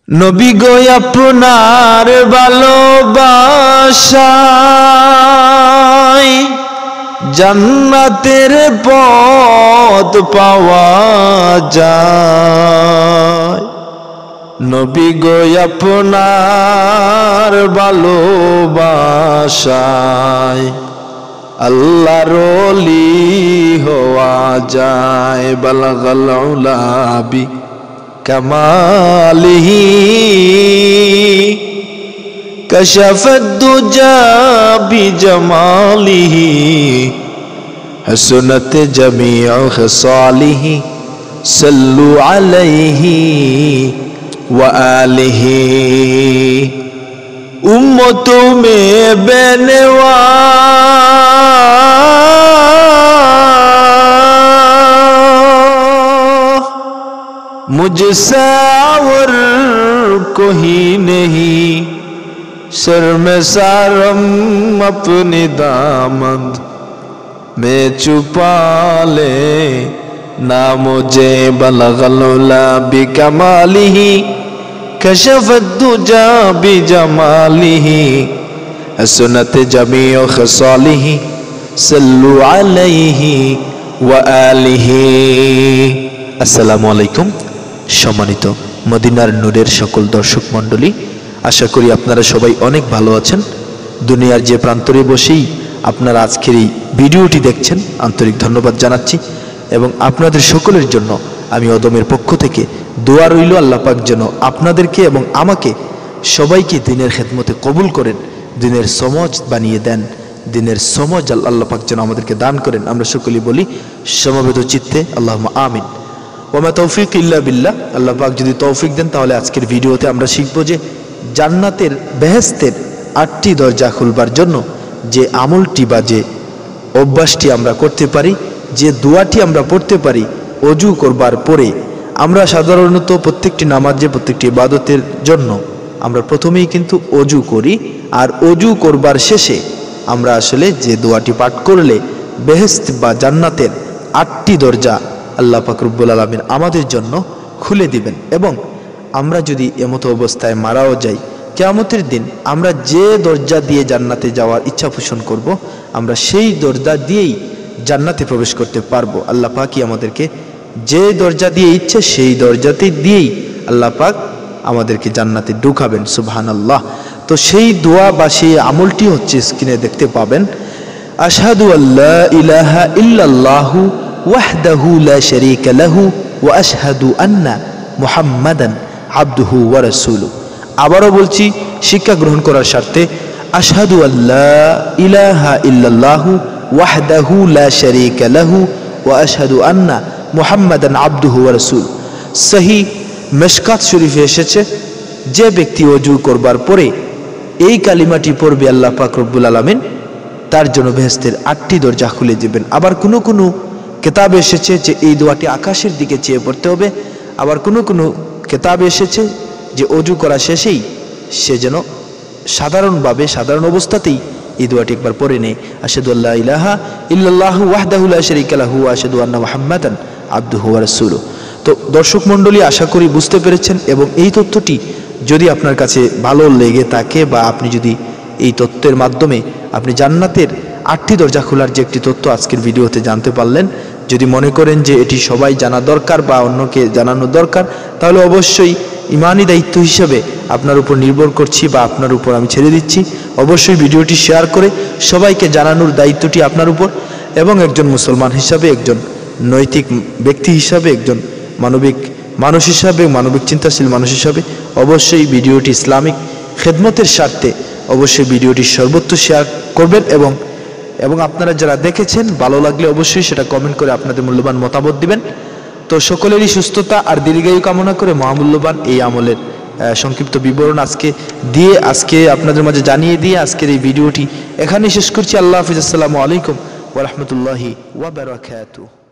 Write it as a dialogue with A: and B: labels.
A: নবী গো আপনার ভালোবাসায় জান্নাতের পথ পাওয়া যায়। নবী গো আপনার ভালোবাসায় আল্লাহর ওলি হওয়া যায়। বালাগাল উলা বি কামালিহি কাশাফাদ দুজা বিজামালিহি হাসনাত জামিউ খিসালিহি সাল্লু আলাইহি ওয়া আলিহি। উম্মতों में बेनवा मुझसे और कोई नहीं, सर में सारम अपनी दामन में छुपा ले ना मुझे। बलगल उला बिकमालिही कशफत दुजा बिजमालिही हसनत जमीउ खसालिही सल्लु अलैहि व आलिही। আসসালামু আলাইকুম। সম্মানিত মদিনার নূরের সকল দর্শক মণ্ডলী, আশা করি আপনারা সবাই অনেক ভালো আছেন। দুনিয়ার যে প্রান্তরে বসেই আপনারা আজকের এই ভিডিওটি দেখছেন, আন্তরিক ধন্যবাদ জানাচ্ছি এবং আপনাদের সকলের জন্য আমি অদমের পক্ষ থেকে দোয়া রইল আল্লাহ পাক যেন আপনাদেরকে এবং আমাকে সবাইকে দিনের খেদমতে কবুল করেন, দিনের সমজ বানিয়ে দেন, দিনের সমজ আল্লাহ পাক যেন আমাদেরকে দান করেন। আমরা সকলেই বলি সমবেত চিত্তে আল্লাহুম্মা আমিন। ওমা তৌফিক ইল্লা বিল্লাহ। আল্লাহ পাক যদি তৌফিক দেন তাহলে আজকের ভিডিওতে আমরা শিখব যে জান্নাতের বেহেশতের 8টি দরজা খুলবার জন্য যে আমলটি বা যে অভ্যাসটি আমরা করতে পারি, যে দোয়াটি আমরা পড়তে পারি ওযু করবার পরে। আমরা সাধারণত প্রত্যেকটি নামাজে, প্রত্যেকটি ইবাদতের জন্য আমরা প্রথমেই কিন্তু ওযু করি, আর ওযু করবার শেষে আমরা আসলে যে দোয়াটি পাঠ করলে বেহেশত বা জান্নাতের 8টি দরজা আল্লাহ পাক রব্বুল আলামিন আমাদের জন্য খুলে দিবেন। এবং আমরা যদি এমতো অবস্থায় মারাও যাই, কিয়ামতের দিন আমরা যে দরজা দিয়ে জান্নাতে যাওয়ার ইচ্ছা পোষণ করব, আমরা সেই দরজা দিয়েই জান্নাতে প্রবেশ করতে পারবো। আল্লাহ পাকই আমাদেরকে যে দরজা দিয়ে ইচ্ছে সেই দরজাতে দিয়েই আল্লাহ পাক আমাদেরকে জান্নাতে ঢুকাবেন। সুবহানাল্লাহ। তো সেই দোয়া বা সেই আমলটি হচ্ছে স্ক্রিনে দেখতে পাবেন। আশহাদু আল্লা ইলাহা ইল্লাল্লাহু ওয়াহদাহু লা শারীকা লাহু ওয়া আশহাদু আন্না মুহাম্মাদান আবদুহু ওয়া রাসূলুহু। আবারও বলছি শিক্ষা গ্রহণ করার স্বার্থে, আশহাদু আল্লা ইলাহা ইল্লাল্লাহু ওয়াহদাহু লা শারীকা লাহু ওয়া আশহাদু আন্না মুহাম্মাদান আবদুহু ওয়া রাসূলুহু। সহিহ মিশকাত শরীফে এসেছে, যে ব্যক্তি ওযু করবার পরে এই কালিমাটি পড়বে আল্লাহ পাক রব্বুল আলামিন তার জন্য বেহেশতের 8টি দরজা খুলে দিবেন। আবার কোনো কোনো কিতাবে এসেছে যে এই দোয়াটি আকাশের দিকে চেয়ে পড়তে হবে। আবার কোনো কোনো কিতাবে এসেছে যে ওযু করা শেষেই সে যেন সাধারণভাবে, সাধারণ অবস্থাতেই এই দোয়াটি একবার পড়ে নেয়। আশহাদু আল্লা ইলাহা ইল্লাল্লাহু ওয়াহদাহু লা শারীকা লাহু ওয়া আশহাদু আন্না মুহাম্মাদান আবদুহু ওয়া রাসূলুহু। তো দর্শক মণ্ডলী, আশা করি বুঝতে পেরেছেন এবং এই তথ্যটি যদি আপনার কাছে ভালো লেগে থাকে বা আপনি যদি এই তথ্যের মাধ্যমে আপনি জান্নাতের 8টি দরজা খোলার যে একটি তথ্য আজকের ভিডিওতে জানতে পারলেন, যদি মনে করেন যে এটি সবাই জানা দরকার বা অন্যকে জানানো দরকার, তাহলে অবশ্যই ইমানি দায়িত্ব হিসেবে আপনার উপর নির্ভর করছি বা আপনার উপর আমি ছেড়ে দিচ্ছি, অবশ্যই ভিডিওটি শেয়ার করে সবাইকে জানানোর দায়িত্বটি আপনার উপর। এবং একজন মুসলমান হিসাবে, একজন নৈতিক ব্যক্তি হিসাবে, একজন মানবিক মানুষ হিসাবে, মানবিক চিন্তাশীল মানুষ হিসাবে অবশ্যই ভিডিওটি ইসলামিক খেদমতের স্বার্থে অবশ্যই ভিডিওটি সর্বত্র শেয়ার করবেন। এবং আপনারা যারা দেখেছেন ভালো লাগলে অবশ্যই সেটা কমেন্ট করে আপনাদের মূল্যবান মতামত দিবেন। তো সকলেরই সুস্থতা আর দীর্ঘায়ু কামনা করে মহামূল্যবান এই আমলের সংক্ষিপ্ত বিবরণ আজকে আপনাদের মাঝে জানিয়ে দিয়ে আজকের এই ভিডিওটি এখানেই শেষ করছি। আল্লাহ হাফিজ। আসসালামু আলাইকুম ওয়া রাহমাতুল্লাহি ওয়া বারাকাতুহু।